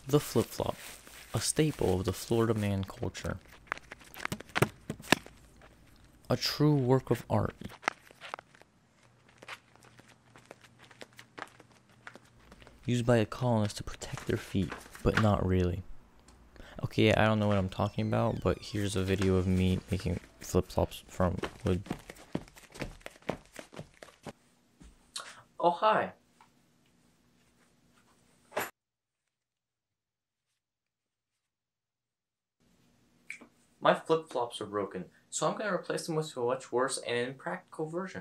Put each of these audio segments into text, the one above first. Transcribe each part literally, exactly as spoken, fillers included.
The flip-flop, a staple of the Florida man culture. A true work of art. Used by a colonist to protect their feet, but not really. Okay, I don't know what I'm talking about, but here's a video of me making flip-flops from wood. Oh, hi. My flip-flops are broken, so I'm going to replace them with a much worse and impractical version.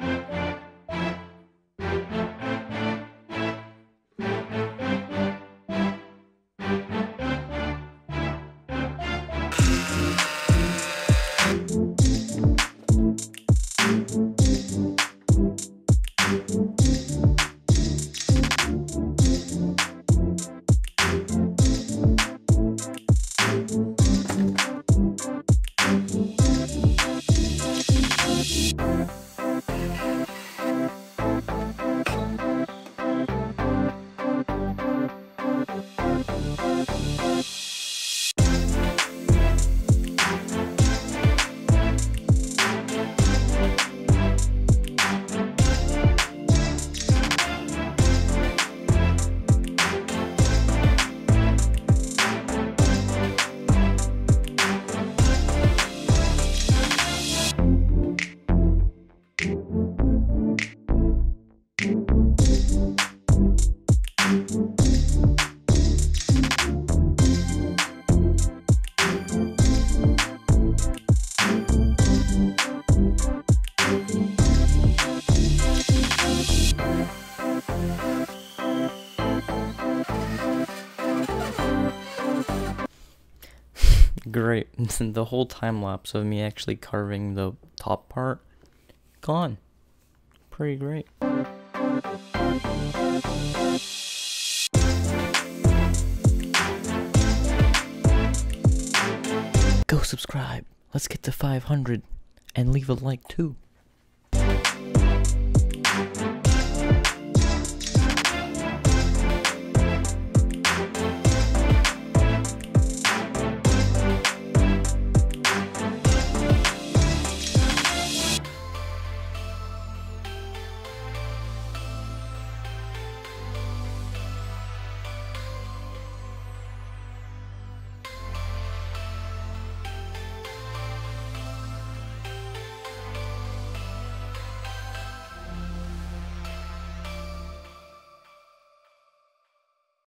Great. The whole time lapse of me actually carving the top part, gone. Pretty great. Go subscribe. Let's get to five hundred and leave a like too.